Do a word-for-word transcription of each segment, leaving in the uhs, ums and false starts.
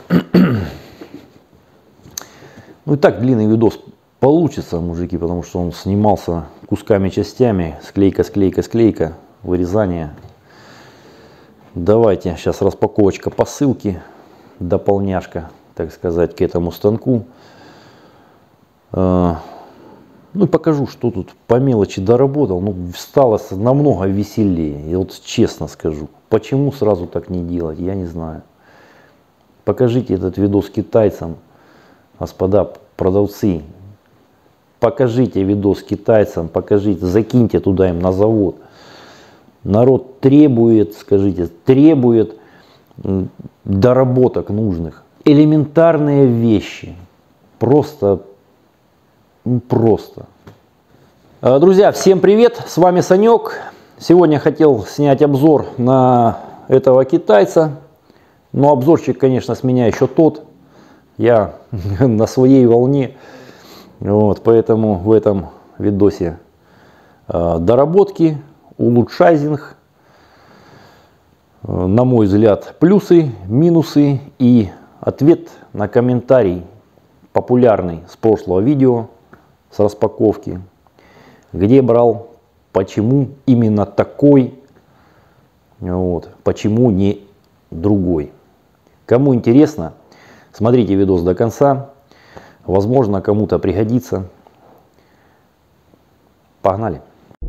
Ну и так длинный видос получится, мужики, потому что он снимался кусками, частями, склейка, склейка, склейка, вырезание. Давайте сейчас распаковочка посылки, дополняшка, так сказать, к этому станку. Ну и покажу, что тут по мелочи доработал. Ну, стало намного веселее. И вот честно скажу, почему сразу так не делать, я не знаю. Покажите этот видос китайцам, господа продавцы. Покажите видос китайцам, покажите, закиньте туда им на завод. Народ требует, скажите, требует доработок нужных. Элементарные вещи. Просто, ну просто. Друзья, всем привет, с вами Санек. Сегодня хотел снять обзор на этого китайца. Но обзорчик, конечно, с меня еще тот. Я на своей волне. Вот, поэтому в этом видосе э, доработки, улучшайзинг, э, на мой взгляд, плюсы, минусы и ответ на комментарий популярный с прошлого видео, с распаковки, где брал, почему именно такой, вот, почему не другой. Кому интересно, смотрите видос до конца. Возможно, кому-то пригодится. Погнали.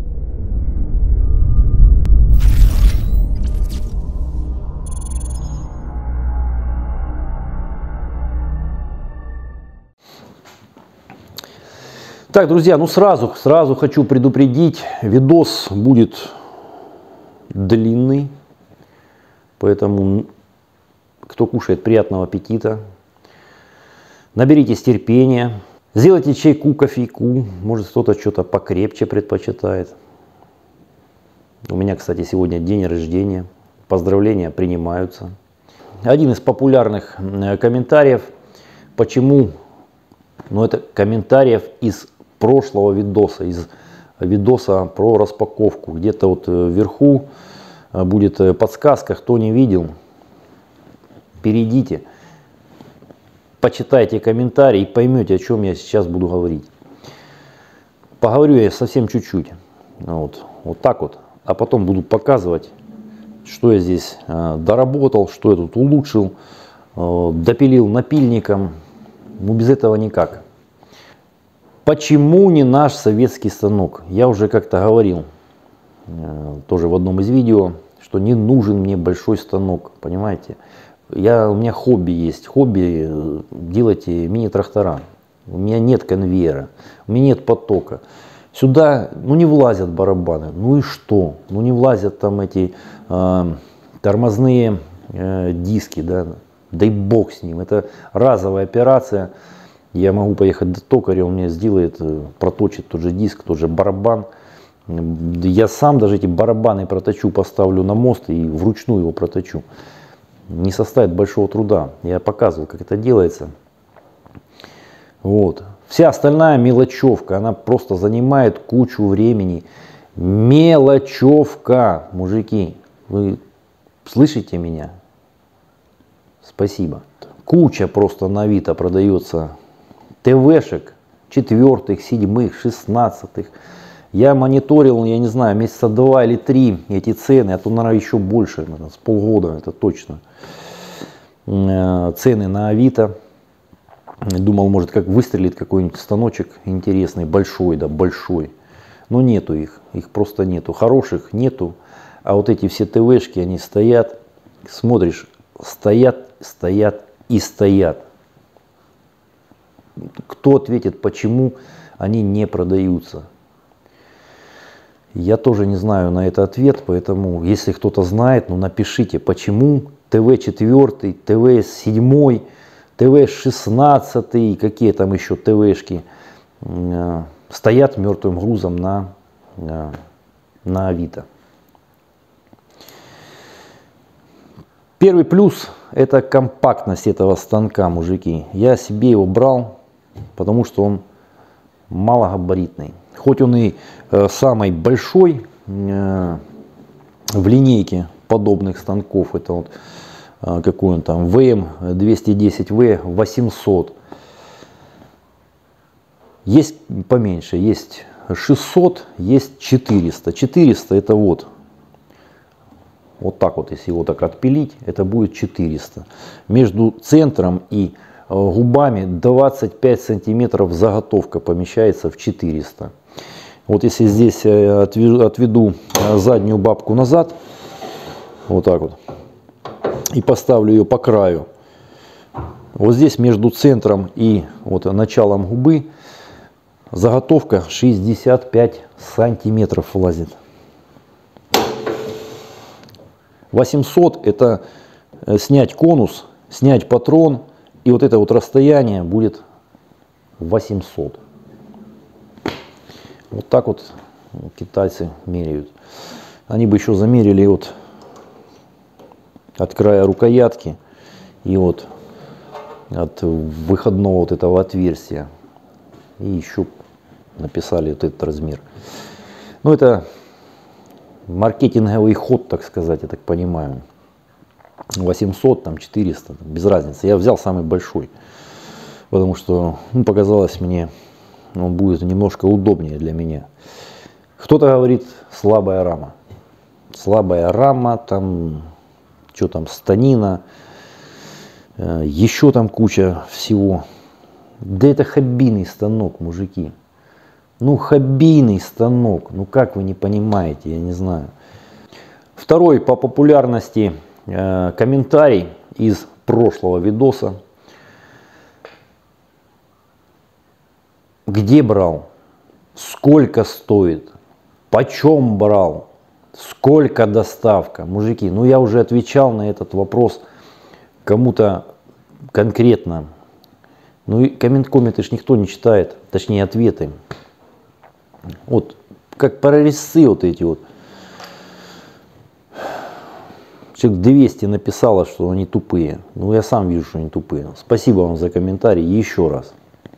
Так, друзья, ну сразу, сразу хочу предупредить, видос будет длинный, поэтому кто кушает, приятного аппетита. Наберитесь терпения, сделайте чайку, кофейку, может кто-то что-то покрепче предпочитает. У меня, кстати, сегодня день рождения, поздравления принимаются. Один из популярных комментариев, почему, ну это комментариев из прошлого видоса, из видоса про распаковку. Где-то вот вверху будет подсказка, кто не видел, перейдите. Почитайте комментарии и поймете, о чем я сейчас буду говорить. Поговорю я совсем чуть-чуть. Вот, вот так вот. А потом буду показывать, что я здесь э, доработал, что я тут улучшил, э, допилил напильником. Ну, без этого никак. Почему не наш советский станок? Я уже как-то говорил, э, тоже в одном из видео, что не нужен мне большой станок. Понимаете? Я, у меня хобби есть, хобби делать мини-трактора. У меня нет конвейера, у меня нет потока. Сюда ну, не влазят барабаны, ну и что? Ну не влазят там эти э, тормозные э, диски, да? Дай бог с ним. Это разовая операция. Я могу поехать до токаря, он мне сделает, проточит тот же диск, тот же барабан. Я сам даже эти барабаны проточу, поставлю на мост и вручную его проточу. Не составит большого труда. Я показывал, как это делается. Вот. Вся остальная мелочевка, она просто занимает кучу времени. Мелочевка, мужики. Вы слышите меня? Спасибо. Куча просто на Авито продается ТВшек четвертых, седьмых, шестнадцатых. Я мониторил, я не знаю, месяца два или три эти цены, а то, наверное, еще больше, наверное, с полгода, это точно. Цены на Авито. Думал, может, как выстрелит какой-нибудь станочек интересный, большой, да, большой. Но нету их, их просто нету. Хороших нету. А вот эти все ТВшки, они стоят, смотришь, стоят, стоят и стоят. Кто ответит, почему они не продаются? Я тоже не знаю на это ответ, поэтому если кто-то знает, ну напишите, почему ТВ четыре, ТВ семь, ТВ шестнадцать, какие там еще ТВшки э, стоят мертвым грузом на, э, на Авито. Первый плюс — это компактность этого станка, мужики. Я себе его брал, потому что он малогабаритный. Хоть он и э, самый большой э, в линейке подобных станков, это вот какой он там, вэ эм двести десять вэ восемьсот. Есть поменьше, есть шестьсот, есть четыреста. четыреста это вот, вот так вот, если его так отпилить, это будет четыреста. Между центром и губами двадцать пять сантиметров заготовка помещается в четыреста. Вот если здесь отведу, отведу заднюю бабку назад, вот так вот, и поставлю ее по краю, вот здесь между центром и вот началом губы заготовка шестьдесят пять сантиметров влазит. восемьсот это снять конус, снять патрон, и вот это вот расстояние будет восемьсот. Вот так вот китайцы меряют. Они бы еще замерили вот от края рукоятки и вот от выходного вот этого отверстия. И еще написали вот этот размер. Ну, это маркетинговый ход, так сказать, я так понимаю. восемьсот, там четыреста, без разницы. Я взял самый большой, потому что, ну, показалось мне, он будет немножко удобнее для меня. Кто-то говорит, слабая рама. Слабая рама, там, что там, станина, еще там куча всего. Да это хоббийный станок, мужики. Ну, хоббийный станок. Ну, как вы не понимаете, я не знаю. Второй по популярности э, комментарий из прошлого видоса. Где брал? Сколько стоит? Почем брал? Сколько доставка? Мужики, ну я уже отвечал на этот вопрос кому-то конкретно. Ну и коммент-комменты ж никто не читает, точнее ответы. Вот, как прорезцы вот эти вот. Человек двести написало, что они тупые. Ну я сам вижу, что они тупые. Спасибо вам за комментарий еще раз.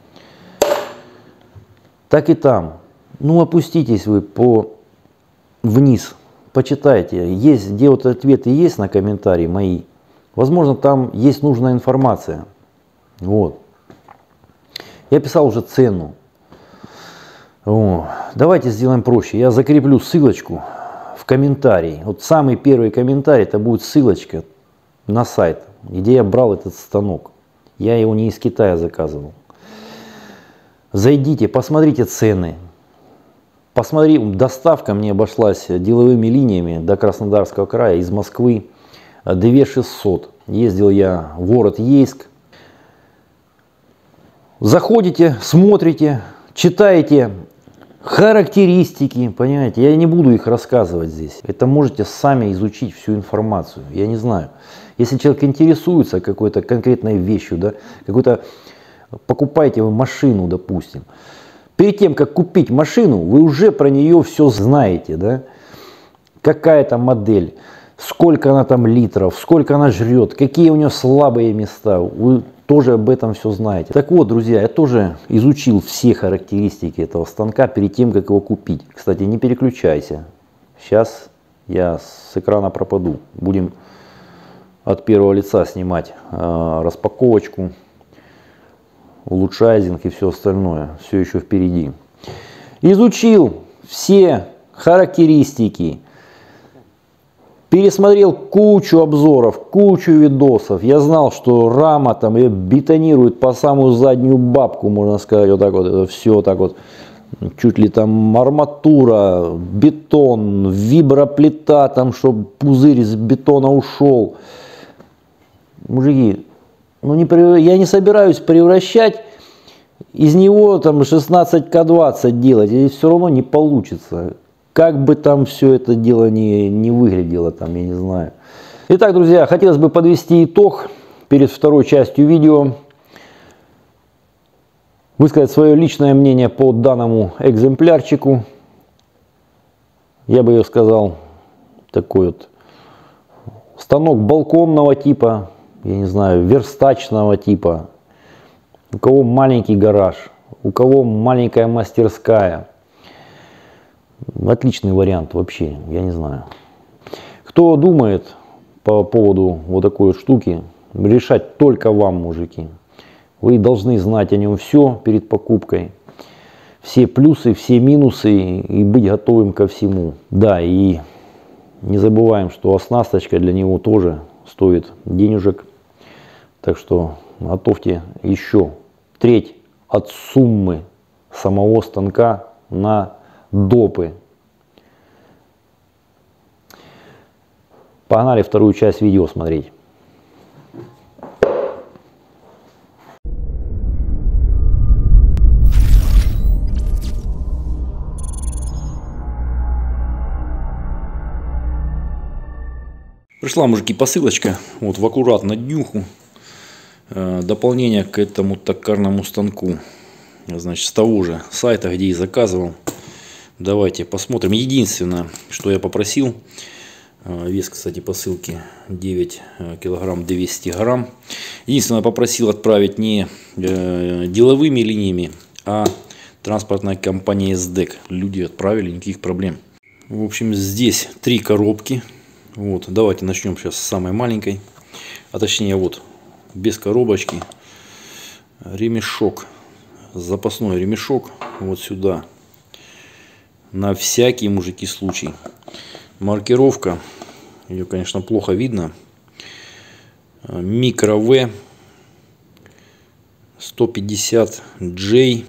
Так и там. Ну опуститесь вы по вниз, почитайте. Есть, где вот ответы есть на комментарии мои. Возможно, там есть нужная информация. Вот. Я писал уже цену. О, давайте сделаем проще. Я закреплю ссылочку в комментарии. Вот самый первый комментарий, это будет ссылочка на сайт, где я брал этот станок. Я его не из Китая заказывал. Зайдите, посмотрите цены. Посмотри, доставка мне обошлась деловыми линиями до Краснодарского края из Москвы две тысячи шестьсот. Ездил я в город Ейск. Заходите, смотрите, читаете характеристики, понимаете, я не буду их рассказывать здесь. Это можете сами изучить всю информацию, я не знаю. Если человек интересуется какой-то конкретной вещью, да, какой-то, покупаете вы машину, допустим. Перед тем, как купить машину, вы уже про нее все знаете, да? Какая там модель, сколько она там литров, сколько она жрет, какие у нее слабые места. Вы тоже об этом все знаете. Так вот, друзья, я тоже изучил все характеристики этого станка перед тем, как его купить. Кстати, не переключайся. Сейчас я с экрана пропаду. Будем от первого лица снимать э, распаковочку, улучшайзинг и все остальное. Все еще впереди. Изучил все характеристики. Пересмотрел кучу обзоров, кучу видосов. Я знал, что рама там ее бетонирует по самую заднюю бабку, можно сказать, вот так вот. Это все так вот. Чуть ли там арматура, бетон, виброплита, там, чтобы пузырь из бетона ушел. Мужики, ну не, я не собираюсь превращать из него там шестнадцать ка двадцать делать, и все равно не получится. Как бы там все это дело не, не выглядело, там, я не знаю. Итак, друзья, хотелось бы подвести итог перед второй частью видео. Высказать свое личное мнение по данному экземплярчику. Я бы сказал, такой вот станок балконного типа, я не знаю, верстачного типа. У кого маленький гараж, у кого маленькая мастерская. Отличный вариант вообще, я не знаю. Кто думает по поводу вот такой вот штуки решать только вам, мужики. Вы должны знать о нем все перед покупкой. Все плюсы, все минусы и быть готовым ко всему. Да, и не забываем, что оснасточка для него тоже стоит денежек. Так что готовьте еще треть от суммы самого станка на допы. Погнали вторую часть видео смотреть. Пришла, мужики, посылочка вот в аккуратно днюху. Дополнение к этому токарному станку. Значит, с того же сайта, где и заказывал. Давайте посмотрим. Единственное, что я попросил. Вес, кстати, посылки девять килограмм двести грамм. Единственное, попросил отправить не деловыми линиями, а транспортная компания СДЭК. Люди отправили, никаких проблем. В общем, здесь три коробки. Вот, давайте начнем сейчас с самой маленькой. А точнее, вот, без коробочки. Ремешок. Запасной ремешок. Вот сюда. На всякий, мужики, случай. Маркировка. Ее, конечно, плохо видно. Микро В сто пятьдесят джей.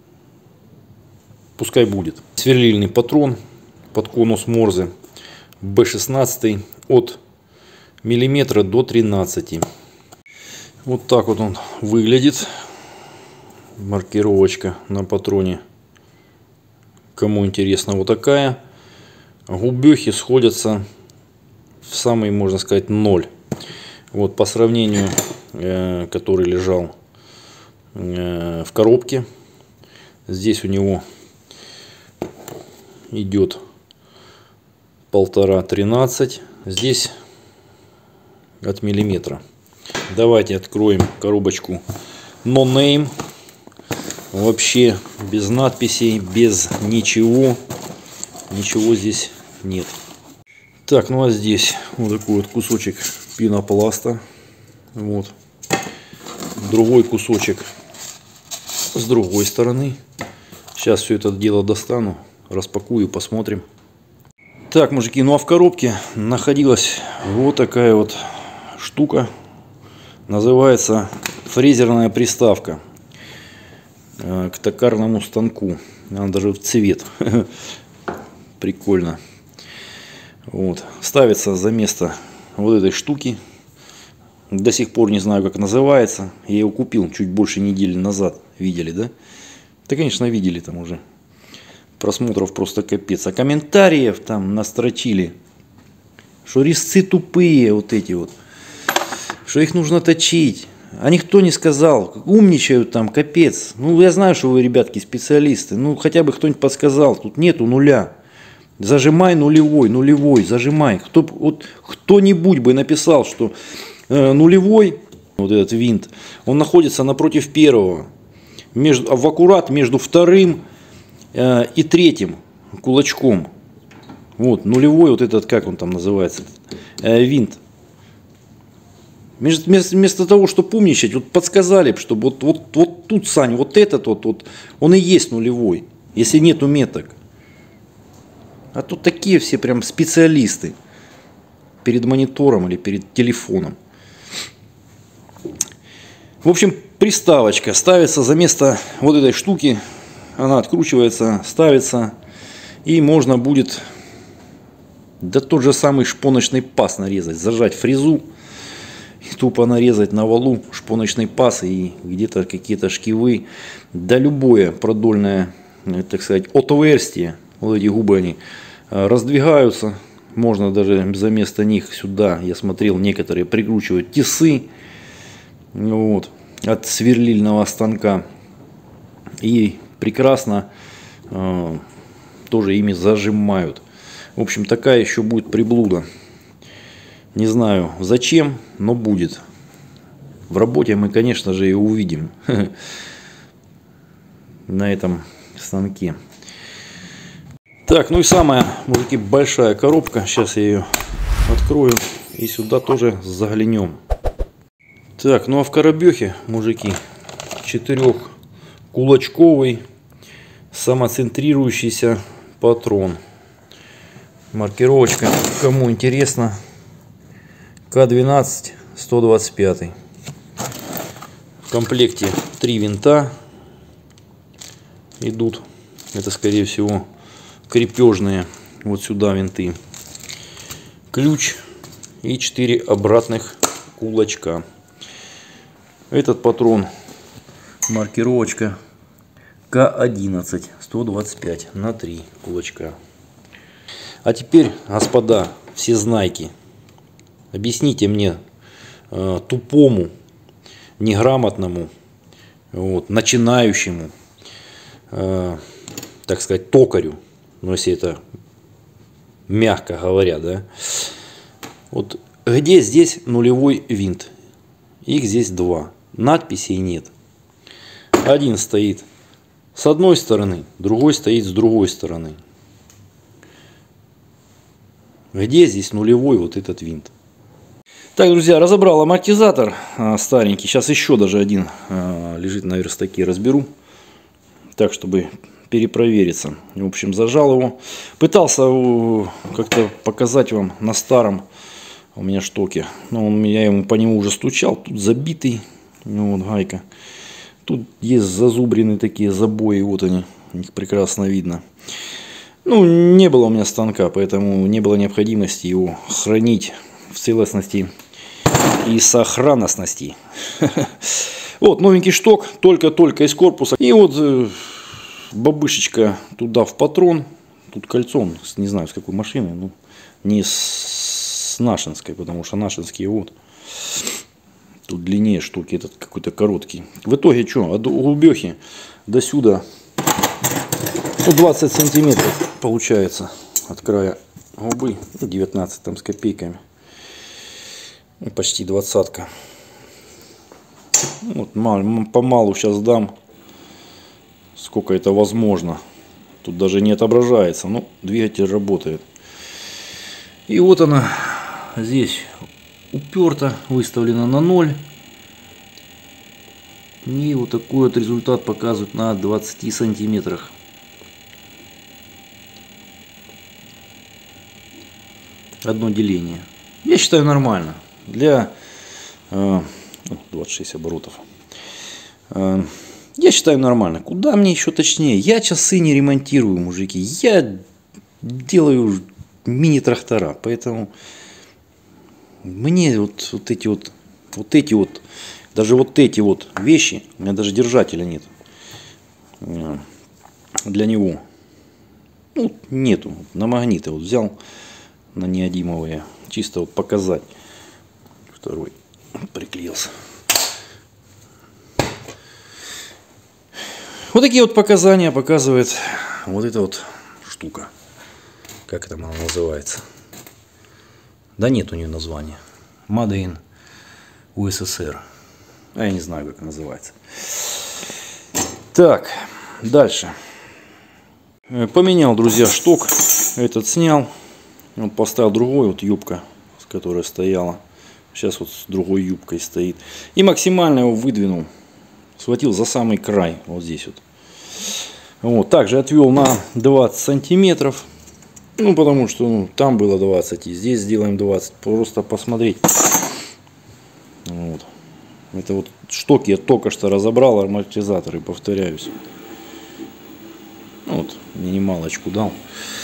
Пускай будет. Сверлильный патрон под конус Морзе. Бэ шестнадцать от миллиметра до тринадцати. Вот так вот он выглядит. Маркировочка на патроне. Кому интересно, вот такая. Губехи сходятся в самый, можно сказать, ноль. Вот по сравнению, э, который лежал э, в коробке. Здесь у него идет полтора тринадцать. Здесь от миллиметра. Давайте откроем коробочку No Name. Вообще без надписей, без ничего. Ничего здесь нет. Так, ну а здесь вот такой вот кусочек пенопласта. Вот. Другой кусочек с другой стороны. Сейчас все это дело достану, распакую, посмотрим. Так, мужики, ну а в коробке находилась вот такая вот штука. Называется фрезерная приставка к токарному станку. Она даже в цвет. Прикольно. Вот. Ставится за место вот этой штуки. До сих пор не знаю, как называется. Я его купил чуть больше недели назад. Видели, да? Да, конечно, видели там уже. Просмотров просто капец. А комментариев там настрочили, что резцы тупые вот эти вот. Что их нужно точить. А никто не сказал. Умничают там, капец. Ну, я знаю, что вы, ребятки, специалисты. Ну, хотя бы кто-нибудь подсказал. Тут нету нуля. Зажимай нулевой, нулевой, зажимай. Кто, вот, кто-нибудь бы написал, что э, нулевой, вот этот винт, он находится напротив первого. Между, в аккурат между вторым э, и третьим кулачком. Вот, нулевой, вот этот, как он там называется, э, винт. Вместо, вместо того, чтобы умничать, вот подсказали, чтобы вот, вот, вот тут, Сань, вот этот вот, вот, он и есть нулевой, если нету меток. А тут такие все прям специалисты перед монитором или перед телефоном. В общем, приставочка ставится за место вот этой штуки. Она откручивается, ставится. И можно будет, да тот же самый шпоночный паз нарезать. Зажать фрезу. И тупо нарезать на валу шпоночный паз. И где-то какие-то шкивы. Да любое продольное, так сказать, отверстие. Вот эти губы они раздвигаются. Можно даже за место них сюда, я смотрел, некоторые прикручивают тисы вот, от сверлильного станка. И прекрасно э, тоже ими зажимают. В общем, такая еще будет приблуда. Не знаю зачем, но будет. В работе мы, конечно же, и увидим на этом станке. Так, ну и самая, мужики, большая коробка. Сейчас я ее открою. И сюда тоже заглянем. Так, ну а в коробехе, мужики, четырехкулачковый самоцентрирующийся патрон. Маркировочка, кому интересно, К двенадцать сто двадцать пять. В комплекте три винта идут. Это, скорее всего, крепежные. Вот сюда винты. Ключ и четыре обратных кулачка. Этот патрон, маркировочка К одиннадцать сто двадцать пять на три кулачка. А теперь, господа, все знайки, объясните мне, э, тупому, неграмотному, вот, начинающему, э, так сказать, токарю, ну если это мягко говоря, да, вот где здесь нулевой винт? Их здесь два. Надписей нет. Один стоит с одной стороны, другой стоит с другой стороны. Где здесь нулевой вот этот винт? Так, друзья, разобрал амортизатор а, старенький. Сейчас еще даже один а, лежит на верстаке, разберу. Так, чтобы перепровериться. В общем, зажал его. Пытался как-то показать вам на старом у меня штоке. Но он, я ему по нему уже стучал. Тут забитый. Ну, вот гайка. Тут есть зазубренные такие забои. Вот они. Их прекрасно видно. Ну, не было у меня станка, поэтому не было необходимости его хранить в целостности и сохранностности. Вот, новенький шток, только-только из корпуса. И вот э, бабышечка туда в патрон. Тут кольцо, не знаю с какой машины, ну, не с нашинской, потому что нашинские вот. Тут длиннее штуки, этот какой-то короткий. В итоге что, от глубехи до сюда. Ну, двадцать сантиметров получается от края губы, девятнадцать там с копейками, и почти двадцатка. Вот, помалу сейчас дам, сколько это возможно. Тут даже не отображается, но двигатель работает. И вот она здесь уперта, выставлена на ноль. И вот такой вот результат показывает на двадцати сантиметрах. Одно деление. Я считаю нормально. Для э, двадцать шесть оборотов. Э, я считаю нормально. Куда мне еще точнее? Я часы не ремонтирую, мужики. Я делаю мини-трактора. Поэтому мне вот, вот эти вот, вот эти вот, даже вот эти вот вещи, у меня даже держателя нет. Э, для него. Ну, нету. На магниты вот взял. На неодимовые, чисто вот показать. Второй приклеился. Вот такие вот показания показывает вот эта вот штука. Как это она называется? Да нет у нее названия. Made in ю эс эс эр. А я не знаю, как она называется. Так, дальше. Поменял, друзья, шток. Этот снял. Он поставил другой, вот юбка, с которой стояла. Сейчас вот с другой юбкой стоит. И максимально его выдвинул. Схватил за самый край. Вот здесь вот. Вот. Также отвел на двадцать сантиметров. Ну, потому что ну, там было двадцать. И здесь сделаем двадцать. Просто посмотреть. Вот. Это вот шток я только что разобрал. Амортизаторы, повторяюсь. Вот. Минималочку дал.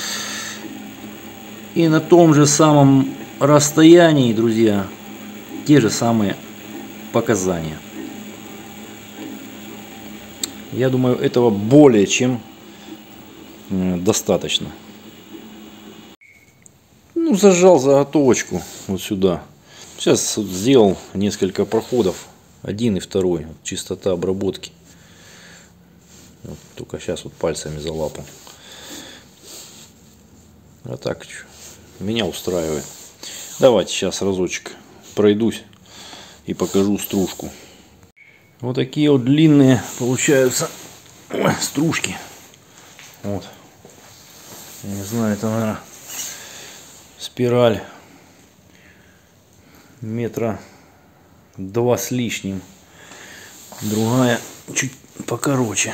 И на том же самом расстоянии, друзья, те же самые показания. Я думаю, этого более чем достаточно. Ну, зажал заготовочку вот сюда. Сейчас вот сделал несколько проходов. Один и второй. Вот, чистота обработки. Вот, только сейчас вот пальцами залапал. А так что? Меня устраивает. Давайте сейчас разочек пройдусь и покажу стружку. Вот такие вот длинные получаются ой, стружки. Вот. Я не знаю, это, наверное, спираль метра два с лишним. Другая чуть покороче.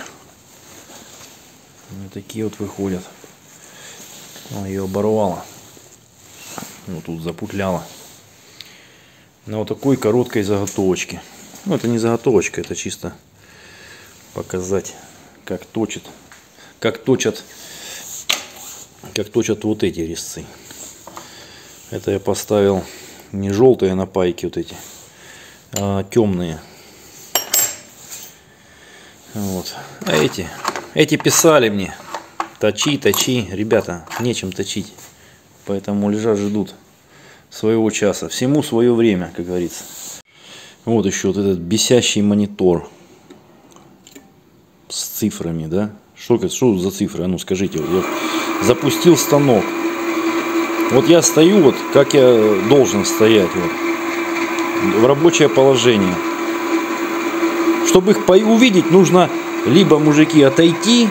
Вот такие вот выходят. О, ее оборвало. Вот тут запутляла. На вот такой короткой заготовочке. Ну, это не заготовочка, это чисто показать, как точит, как точат, как точат вот эти резцы. Это я поставил не желтые на пайке вот эти, а темные. Вот. А эти, эти писали мне: точи, точи, ребята, нечем точить, поэтому лежат, ждут своего часа. Всему свое время, как говорится. Вот еще вот этот бесящий монитор с цифрами, да? Что, что за цифры? А ну скажите, вот я запустил станок. Вот я стою, вот как я должен стоять, вот, в рабочее положение. Чтобы их увидеть, нужно либо, мужики, отойти,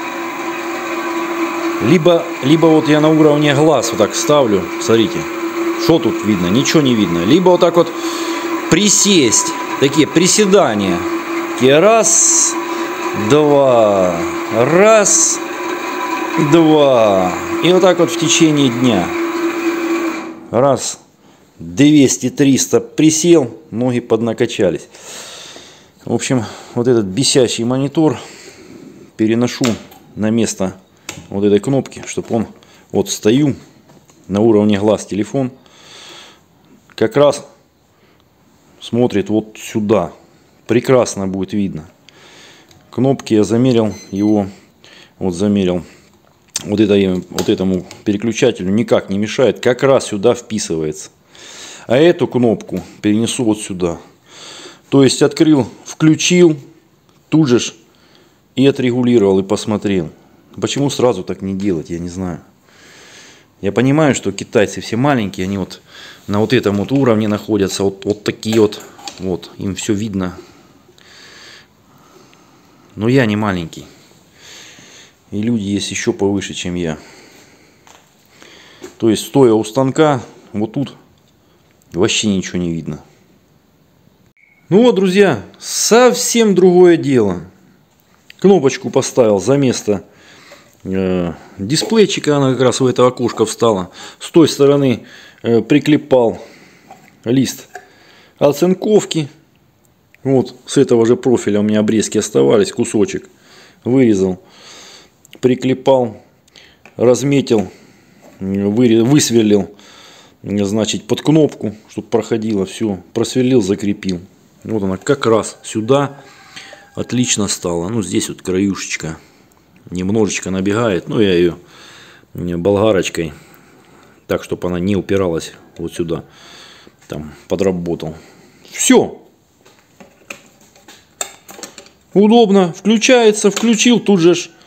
либо, либо вот я на уровне глаз вот так ставлю, смотрите, что тут видно, ничего не видно. Либо вот так вот присесть, такие приседания, такие раз, два, раз, два, и вот так вот в течение дня. Раз, двести, триста присел, ноги поднакачались. В общем, вот этот бесящий монитор переношу на место вот этой кнопки, чтобы он, вот стою на уровне глаз телефон, как раз смотрит вот сюда. Прекрасно будет видно. Кнопки я замерил его, вот замерил. Вот, это, вот этому переключателю никак не мешает, как раз сюда вписывается. А эту кнопку перенесу вот сюда. То есть открыл, включил, тут же и отрегулировал, и посмотрел. Почему сразу так не делать, я не знаю. Я понимаю, что китайцы все маленькие, они вот на вот этом вот уровне находятся, вот, вот такие вот, вот, им все видно. Но я не маленький. И люди есть еще повыше, чем я. То есть, стоя у станка, вот тут вообще ничего не видно. Ну вот, друзья, совсем другое дело. Кнопочку поставил за место э, дисплейчика, она как раз в это окошко встала. С той стороны э, приклепал лист оцинковки. Вот с этого же профиля у меня обрезки оставались, кусочек вырезал. Приклепал, разметил, высверлил, значит, под кнопку, чтобы проходило, все, просверлил, закрепил. Вот она как раз сюда отлично стала. Ну, здесь вот краюшечка немножечко набегает, но я ее болгарочкой, так, чтобы она не упиралась вот сюда, там подработал. Все. Удобно, включается, включил, тут же ж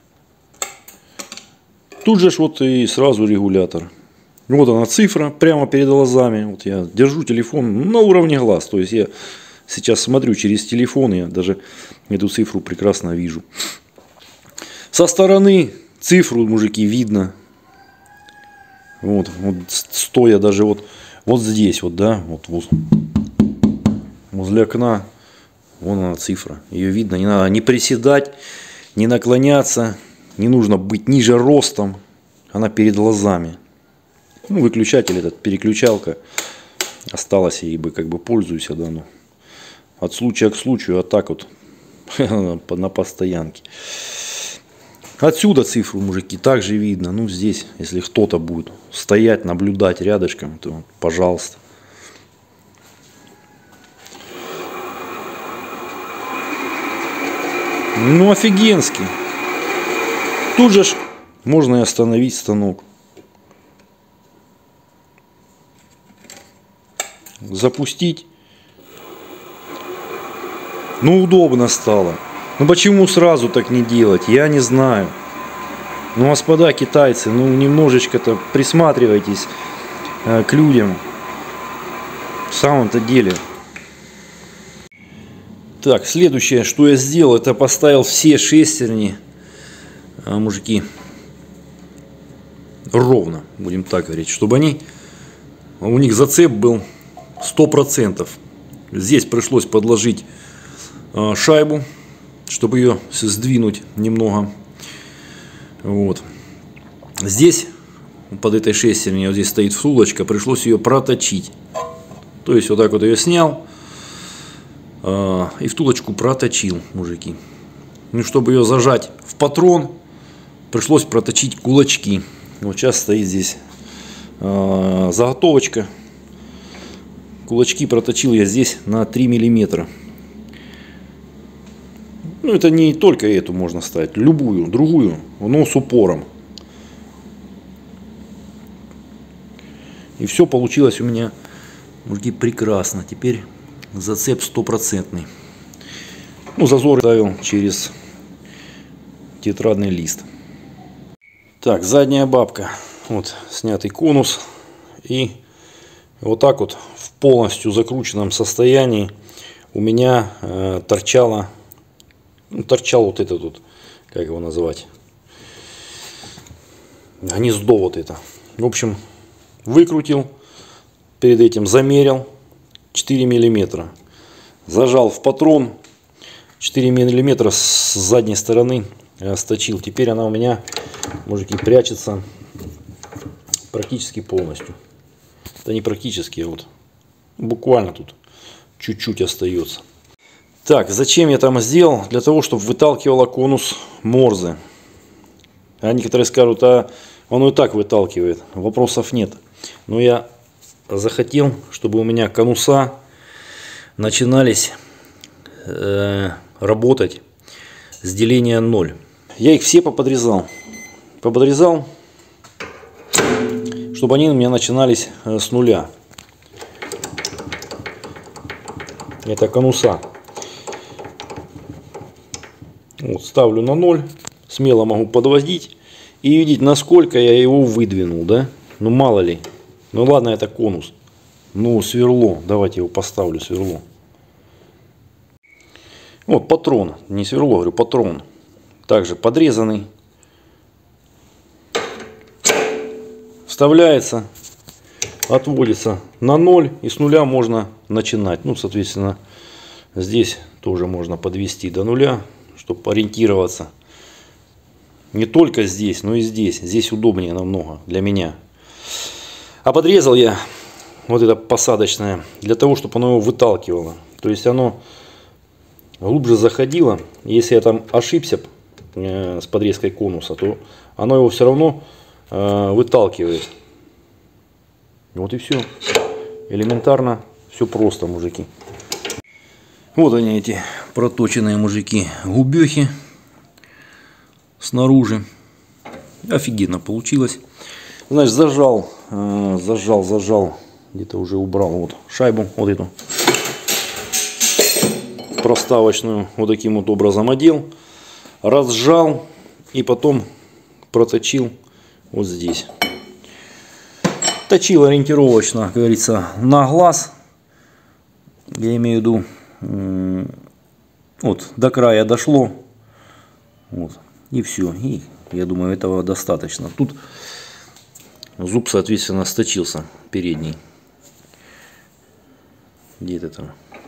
Тут же вот и сразу регулятор. Вот она цифра прямо перед глазами. Вот я держу телефон на уровне глаз. То есть я сейчас смотрю через телефон, я даже эту цифру прекрасно вижу. Со стороны цифру, мужики, видно. Вот, вот стоя даже вот, вот здесь, вот, да, вот, вот возле окна, вон она цифра. Ее видно, не надо ни приседать, ни наклоняться. Не нужно быть ниже ростом, она перед глазами. Ну, выключатель этот, переключалка осталась, ей бы как бы пользуюсь, да, ну, от случая к случаю, а так вот на постоянке. Отсюда цифру, мужики, также видно. Ну, здесь, если кто-то будет стоять, наблюдать рядышком, то пожалуйста. Ну, офигенский. Тут же можно и остановить станок. Запустить. Ну, удобно стало. Ну, почему сразу так не делать? Я не знаю. Ну, господа китайцы, ну, немножечко-то присматривайтесь э, к людям. В самом-то деле. Так, следующее, что я сделал, это поставил все шестерни, а, мужики, ровно, будем так говорить, чтобы они, у них зацеп был сто процентов. Здесь пришлось подложить э, шайбу, чтобы ее сдвинуть немного. Вот. Здесь, под этой шестерней, вот здесь стоит втулочка, пришлось ее проточить. То есть вот так вот ее снял э, и втулочку проточил, мужики. Ну, чтобы ее зажать в патрон, пришлось проточить кулачки. Вот сейчас стоит здесь э, заготовочка. Кулачки проточил я здесь на три миллиметра. Ну, это не только эту можно ставить, любую, другую, но с упором. И все получилось у меня, мужики, прекрасно. Теперь зацеп стопроцентный. Ну, зазор ставил через тетрадный лист. Так, задняя бабка. Вот снятый конус. И вот так вот в полностью закрученном состоянии у меня э, торчало, ну, торчал вот этот вот, как его называть, гнездо вот это. В общем, выкрутил, перед этим замерил четыре миллиметра. Зажал в патрон, четыре миллиметра с задней стороны сточил. Теперь она у меня, мужики, прячется практически полностью. Да не практически, а вот буквально тут чуть-чуть остается. Так, зачем я там сделал? Для того, чтобы выталкивала конус Морзе. А некоторые скажут, а он и так выталкивает. Вопросов нет. Но я захотел, чтобы у меня конуса начинались э, работать с деления ноль. Я их все поподрезал. Поподрезал, чтобы они у меня начинались с нуля. Это конуса. Вот, ставлю на ноль. Смело могу подводить и видеть, насколько я его выдвинул, да? Ну, мало ли. Ну, ладно, это конус. Ну, сверло. Давайте его поставлю, сверло. Вот, патрон. Не сверло, говорю, патрон. Также подрезанный. Вставляется, отводится на ноль, и с нуля можно начинать. Ну, соответственно, здесь тоже можно подвести до нуля, чтобы ориентироваться. Не только здесь, но и здесь. Здесь удобнее намного для меня. А подрезал я вот это посадочное для того, чтобы оно его выталкивало. То есть оно глубже заходило. Если я там ошибся э, с подрезкой конуса, то оно его все равно э, выталкивает. Вот и все. Элементарно, все просто, мужики. Вот они, эти проточенные, мужики, губехи снаружи. Офигенно получилось. Значит, зажал, э, зажал, зажал, где-то уже убрал вот шайбу, вот эту проставочную, вот таким вот образом одел, разжал и потом проточил вот здесь. Точил ориентировочно, как говорится, на глаз. Я имею в виду, э, вот до края дошло, вот, и все. И я думаю, этого достаточно. Тут зуб, соответственно, сточился передний. Где-то там.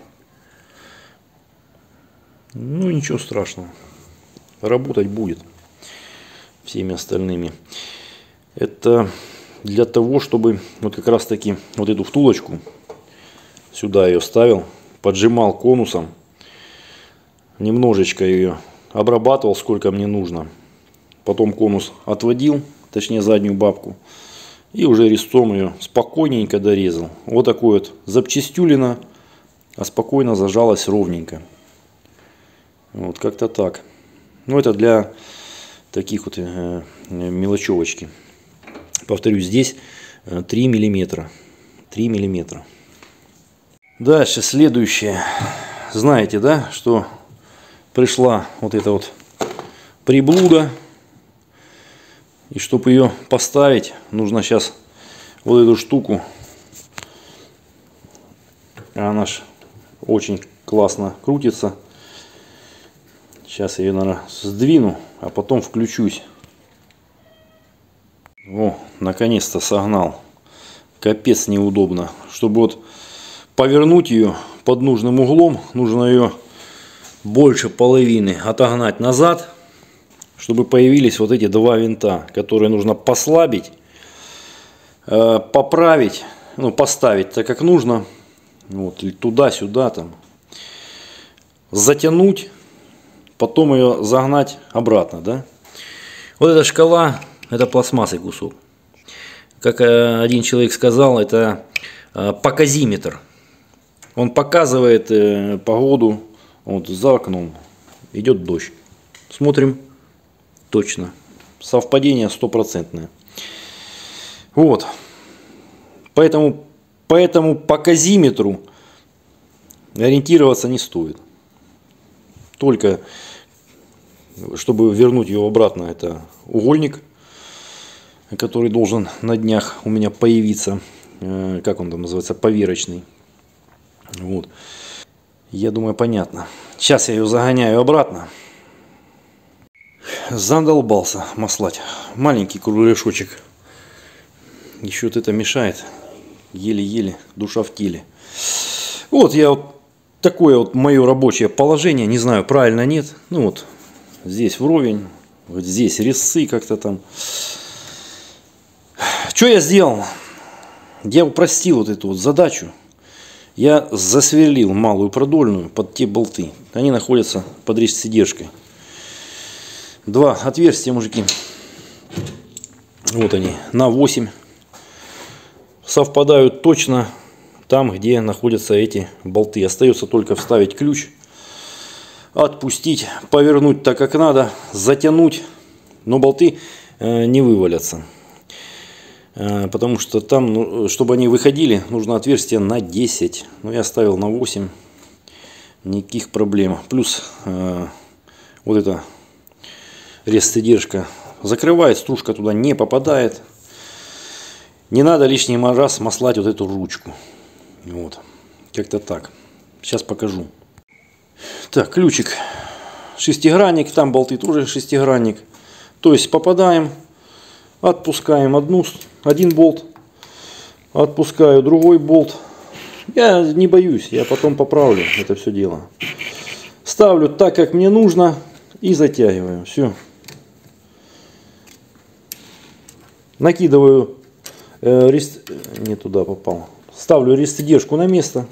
Ну, ничего страшного. Работать будет всеми остальными. Это для того, чтобы вот как раз таки вот эту втулочку, сюда ее ставил, поджимал конусом, немножечко ее обрабатывал, сколько мне нужно. Потом конус отводил, точнее заднюю бабку, и уже резцом ее спокойненько дорезал. Вот такой вот запчастюлина, а спокойно зажалась ровненько. Вот как-то так. Ну, это для таких вот э, мелочевочки. Повторюсь, здесь три миллиметра. три миллиметра. Дальше, следующее. Знаете, да, что пришла вот эта вот приблуда. И чтобы ее поставить, нужно сейчас вот эту штуку. Она ж очень классно крутится. Сейчас я ее, наверное, сдвину, а потом включусь. О, наконец-то согнал. Капец неудобно. Чтобы вот повернуть ее под нужным углом. Нужно ее больше половины отогнать назад, чтобы появились вот эти два винта, которые нужно послабить, поправить, ну, поставить так, как нужно. Вот, туда-сюда там. Затянуть, потом ее загнать обратно, да. Вот эта шкала, это пластмассовый кусок. Как один человек сказал, это показиметр. Он показывает погоду. Вот за окном идет дождь. Смотрим, точно. Совпадение стопроцентное. Вот. Поэтому по этому показиметру ориентироваться не стоит. Только чтобы вернуть ее обратно, это угольник, который должен на днях у меня появиться. Как он там называется? Повирочный. Вот. Я думаю, понятно. Сейчас я ее загоняю обратно. Задолбался маслать. Маленький кругляшочек. Еще вот это мешает. Еле-еле, душа в теле. Вот я вот такое вот мое рабочее положение. Не знаю, правильно, нет. Ну вот, здесь вровень. Вот здесь резцы как-то там. Что я сделал? Я упростил вот эту вот задачу. Я засверлил малую продольную под те болты. Они находятся под резцидержкой. Два отверстия, мужики. Вот они, на восемь. Совпадают точно там, где находятся эти болты. Остается только вставить ключ, отпустить, повернуть так, как надо, затянуть. Но болты э, не вывалятся. Э, потому что там, ну, чтобы они выходили, нужно отверстие на десять. Но я ставил на восемь. Никаких проблем. Плюс э, вот эта резцидержка закрывает, стружка туда не попадает. Не надо лишний раз маслать вот эту ручку. Вот. Как-то так. Сейчас покажу. Так, ключик. Шестигранник. Там болты тоже шестигранник. То есть попадаем. Отпускаем одну, один болт. Отпускаю другой болт. Я не боюсь. Я потом поправлю это все дело. Ставлю так, как мне нужно. И затягиваю. Все. Накидываю. Не туда попал. Ставлю резцидержку на место.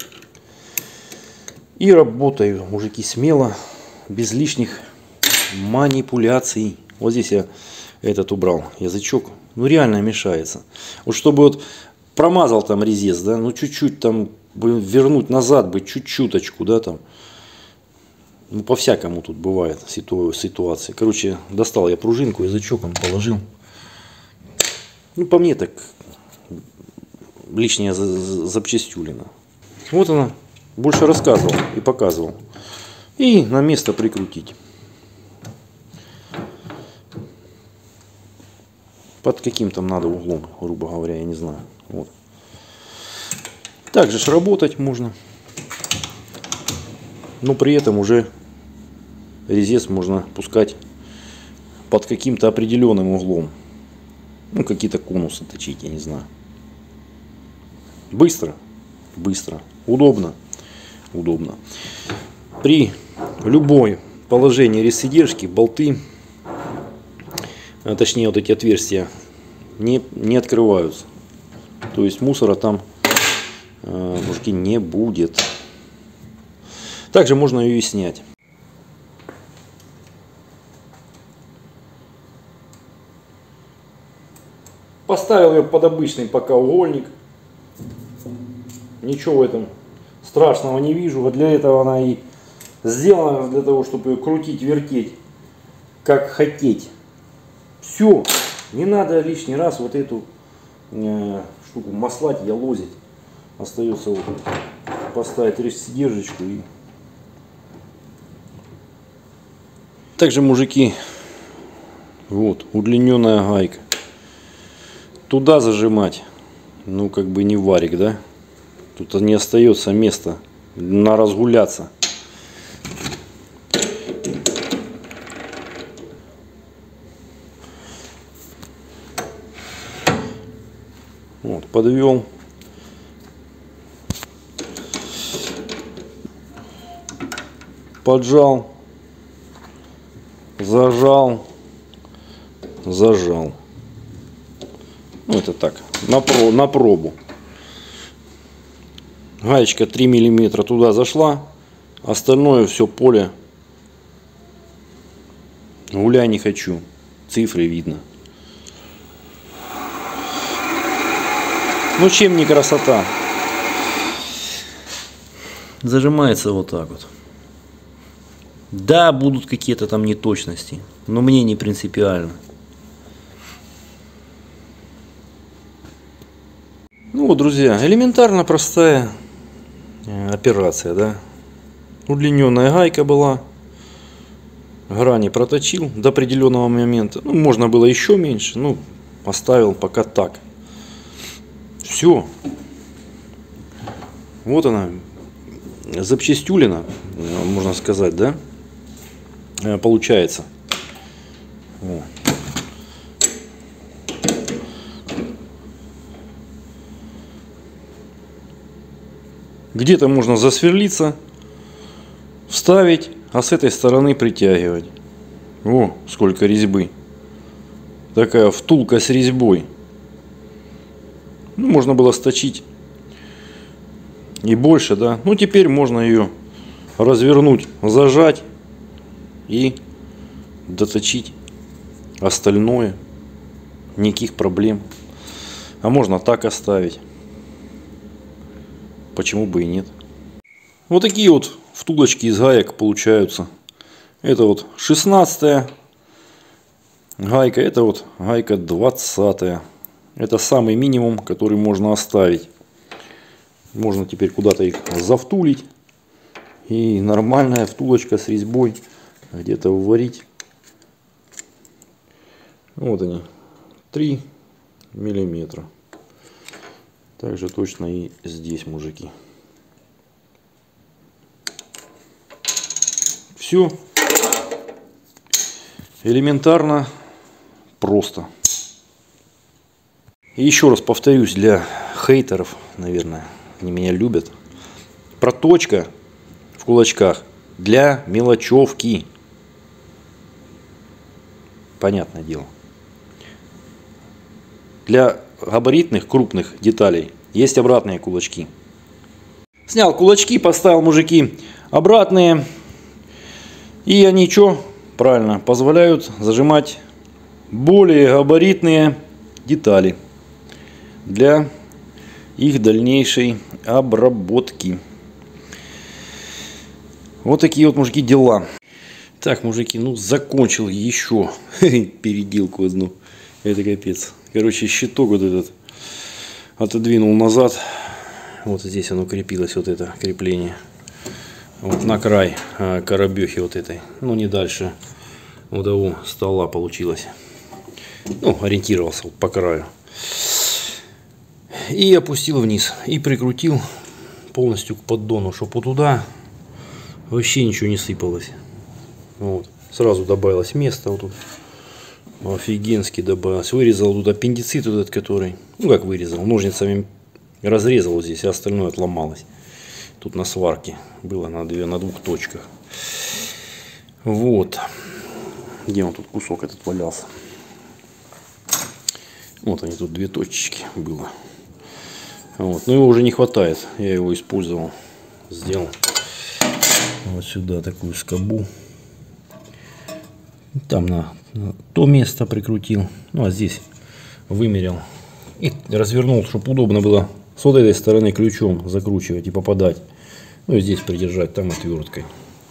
И работаю, мужики, смело. Без лишних манипуляций. Вот здесь я этот убрал язычок. Ну реально мешается. Вот чтобы вот промазал там резец, да, ну чуть-чуть там вернуть назад бы, чуть-чуточку, да, там. Ну по-всякому тут бывает ситуация. Короче, достал я пружинку, язычок он положил. Ну по мне так лишняя запчастюлина. Вот она. Больше рассказывал и показывал. И на место прикрутить. Под каким там надо углом, грубо говоря, я не знаю. Вот. Также ж работать можно. Но при этом уже резец можно пускать под каким-то определенным углом. Ну, какие-то конусы точить, я не знаю. Быстро, быстро, удобно, удобно. При любой положении резцидержки болты, точнее вот эти отверстия, не, не открываются. То есть мусора там, э, мужики, не будет. Также можно ее и снять. Поставил ее под обычный пока угольник. Ничего в этом страшного не вижу. Вот для этого она и сделана, для того, чтобы ее крутить, вертеть, как хотеть. Все. Не надо лишний раз вот эту э, штуку маслать, ялозить. Остается вот поставить резцидержечку. И... Также, мужики, вот удлиненная гайка. Туда зажимать, ну как бы не варик, да? Тут не остается места на разгуляться. Вот, подвел. поджал, зажал, зажал. Ну, это так, на, про, на пробу. Гаечка три миллиметра туда зашла, остальное все поле гуляй не хочу, цифры видно. Ну, чем не красота? Зажимается вот так вот. Да, будут какие-то там неточности, но мне не принципиально. Ну вот, друзья, элементарно простая операция, да. Удлиненная гайка была, грани проточил до определенного момента. Ну, можно было еще меньше, ну, оставил пока так. Все. Вот она, запчастюлина, можно сказать, да, получается. О. Где-то можно засверлиться, вставить, а с этой стороны притягивать. О, сколько резьбы. Такая втулка с резьбой. Ну, можно было сточить и больше, да. Ну, теперь можно ее развернуть, зажать и доточить остальное. Никаких проблем. А можно так оставить. Почему бы и нет. Вот такие вот втулочки из гаек получаются. Это вот шестнадцатая гайка, это вот гайка двадцатая. Это самый минимум, который можно оставить. Можно теперь куда-то их завтулить. И нормальная втулочка с резьбой где-то вварить. Вот они, три миллиметра. Также точно и здесь, мужики. Все элементарно, просто. И еще раз повторюсь, для хейтеров, наверное, они меня любят. Проточка в кулачках для мелочевки. Понятное дело. Для габаритных крупных деталей есть обратные кулачки. Снял кулачки, поставил, мужики, обратные. И они что? Правильно, позволяют зажимать более габаритные детали для их дальнейшей обработки. Вот такие вот, мужики, дела. Так, мужики, ну закончил еще переделку одну. Это капец. Короче, щиток вот этот отодвинул назад. Вот здесь оно крепилось, вот это крепление. Вот на край э, коробехи вот этой. Ну, не дальше вот того стола получилось. Ну, ориентировался вот по краю. И опустил вниз. И прикрутил полностью к поддону, чтобы вот туда вообще ничего не сыпалось. Вот. Сразу добавилось место вот тут. Офигенски добавилось. Вырезал тут аппендицит вот этот, который, ну как вырезал, ножницами разрезал здесь, а остальное отломалось. Тут на сварке было на, две, на двух точках. Вот. Где он тут кусок этот валялся? Вот они тут две точечки было. Вот. Но его уже не хватает. Я его использовал. Сделал вот сюда такую скобу. Там на, на то место прикрутил. Ну а здесь вымерил. И развернул, чтобы удобно было с вот этой стороны ключом закручивать и попадать. Ну и здесь придержать, там отверткой.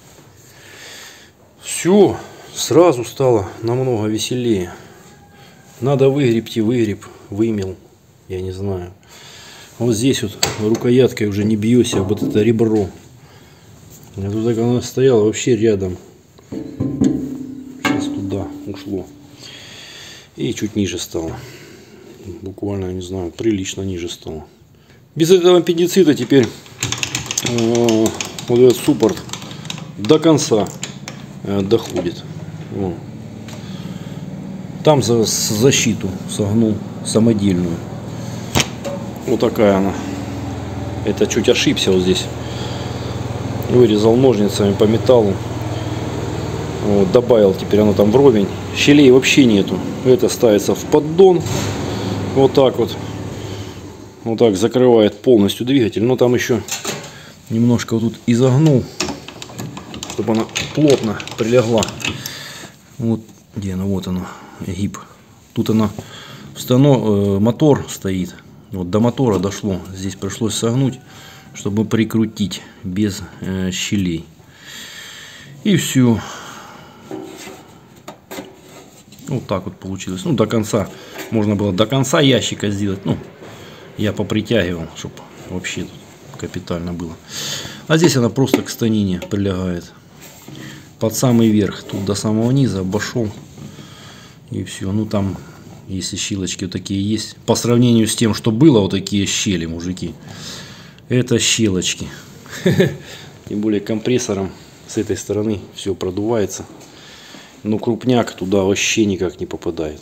Все. Сразу стало намного веселее. Надо выгребти, выгреб, вымел. Я не знаю. Вот здесь вот рукояткой уже не бьешься об вот это ребро. А тут так оно стояло вообще рядом. Сейчас туда ушло. И чуть ниже стало. Буквально, не знаю, прилично ниже стало. Без этого аппендицита теперь э, вот этот суппорт до конца э, доходит. Вон. Там за защиту согнул самодельную. Вот такая она. Это чуть ошибся вот здесь. Вырезал ножницами по металлу. Вот, добавил теперь оно там вровень. Щелей вообще нету. Это ставится в поддон. Вот так вот. Вот так закрывает полностью двигатель. Но там еще немножко вот тут изогнул, чтобы она плотно прилегла. Вот где она, вот она, гиб. Тут она, встанов... мотор стоит. Вот до мотора дошло. Здесь пришлось согнуть, чтобы прикрутить без э, щелей. И все. Вот так вот получилось. Ну, до конца. Можно было до конца ящика сделать. Ну, я попритягивал, чтобы вообще тут капитально было. А здесь она просто к станине прилегает. Под самый верх. Тут до самого низа обошел. И все. Ну, там, если щелочки вот такие есть. По сравнению с тем, что было, вот такие щели, мужики. Это щелочки. Тем более компрессором с этой стороны все продувается. Но крупняк туда вообще никак не попадает.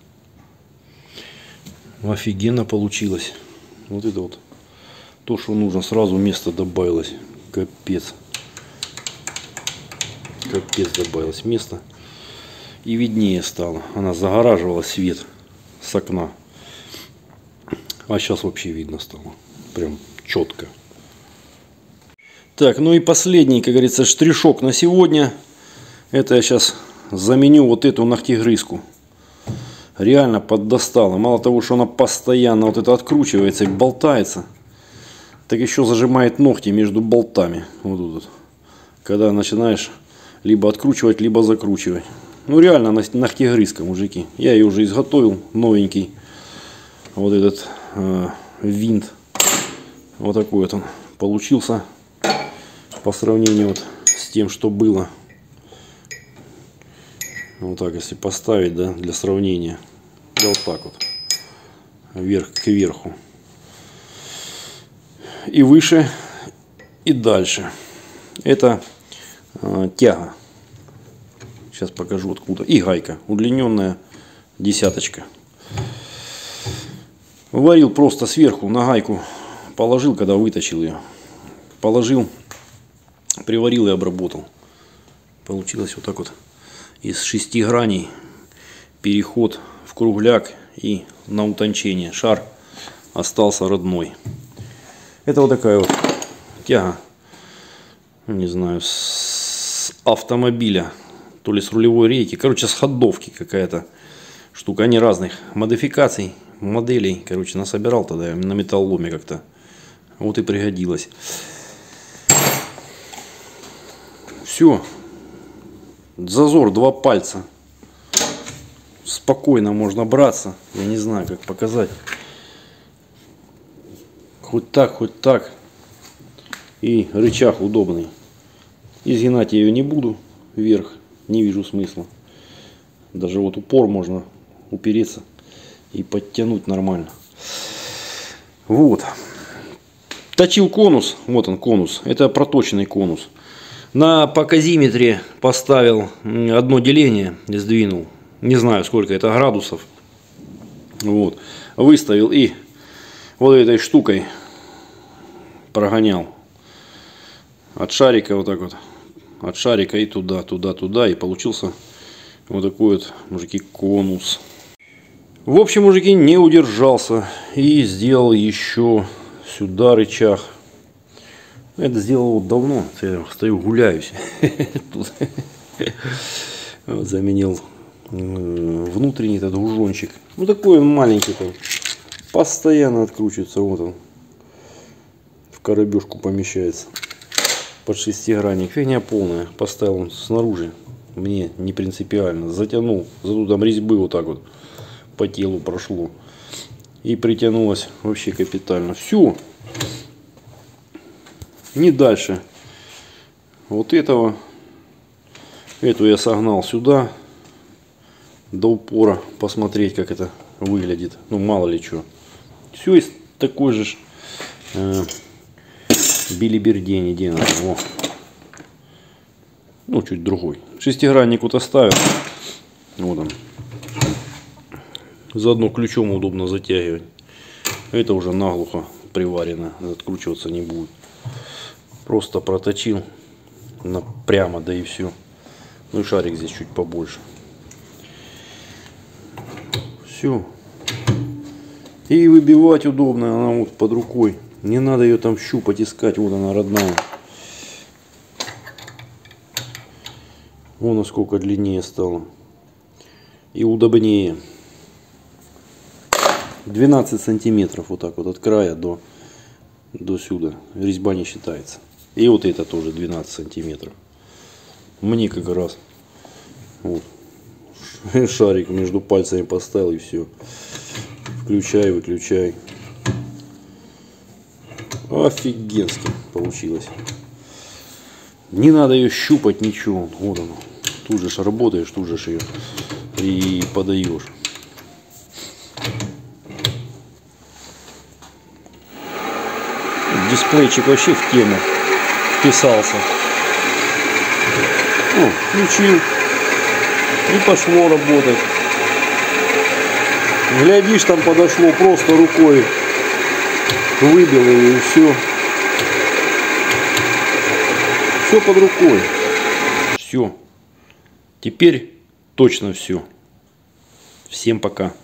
Офигенно получилось. Вот это вот. То, что нужно, сразу место добавилось. Капец. Капец добавилось место. И виднее стало. Она загораживала свет с окна. А сейчас вообще видно стало. Прям четко. Так, ну и последний, как говорится, штришок на сегодня. Это я сейчас заменю вот эту ногтегрызку. Реально поддостала. Мало того, что она постоянно вот это откручивается и болтается, так еще зажимает ногти между болтами. Вот тут вот. Когда начинаешь либо откручивать, либо закручивать. Ну реально ногтегрызка, мужики. Я ее уже изготовил, новенький. Вот этот э, винт. Вот такой вот он получился. По сравнению вот с тем, что было. Вот так, если поставить, да, для сравнения. Да, вот так вот. Вверх к верху. И выше, и дальше. Это э, тяга. Сейчас покажу откуда. И гайка. Удлиненная десяточка. Варил просто сверху на гайку. Положил, когда вытащил ее. Положил, приварил и обработал. Получилось вот так вот. Из шести граней переход в кругляк и на утончение. Шар остался родной. Это вот такая вот тяга. Не знаю, с автомобиля. То ли с рулевой рейки. Короче, с ходовки какая-то штука. Они разных модификаций, моделей. Короче, насобирал тогда на металлоломе как-то. Вот и пригодилось. Все. Зазор два пальца. Спокойно можно браться. Я не знаю, как показать. Хоть так, хоть так. И рычаг удобный. Изгинать я ее не буду вверх. Не вижу смысла. Даже вот упор можно упереться и подтянуть нормально. Вот. Точил конус. Вот он конус. Это проточенный конус. На показиметре поставил одно деление, сдвинул. Не знаю, сколько это градусов. Вот. Выставил и вот этой штукой прогонял. От шарика вот так вот. От шарика и туда, туда, туда. И получился вот такой вот, мужики, конус. В общем, мужики, не удержался. И сделал еще сюда рычаг. Это сделал вот давно. Я стою, гуляюсь. Заменил внутренний этот гужончик. Ну такой он маленький там. Постоянно откручивается. Вот он. В коробешку помещается. Под шестигранник. Фигня полная. Поставил он снаружи. Мне не принципиально. Затянул. Зато там резьбы вот так вот по телу прошло. И притянулось вообще капитально. Все. Не дальше вот этого. Эту я согнал сюда до упора, посмотреть, как это выглядит. Ну, мало ли что. Все из такой же э, билибердени. Где она? О. Ну, чуть другой. Шестигранник вот оставил. Вот он. Заодно ключом удобно затягивать. Это уже наглухо приварено. Откручиваться не будет. Просто проточил на, прямо, да и все. Ну и шарик здесь чуть побольше. Все. И выбивать удобно, она вот под рукой. Не надо ее там щупать, искать. Вот она родная. Вон насколько длиннее стало. И удобнее. двенадцать сантиметров вот так вот от края до, до сюда. Резьба не считается. И вот это тоже двенадцать сантиметров. Мне как раз. Вот. Шарик между пальцами поставил и все. Включай, выключай. Офигенски получилось. Не надо ее щупать, ничего. Вот оно. Тут же ж работаешь, тут же ж ее и подаешь. Дисплейчик вообще в тему вписался. О, включил. И пошло работать. Глядишь, там подошло, просто рукой выбил ее и все. Все под рукой. Все. Теперь точно все. Всем пока.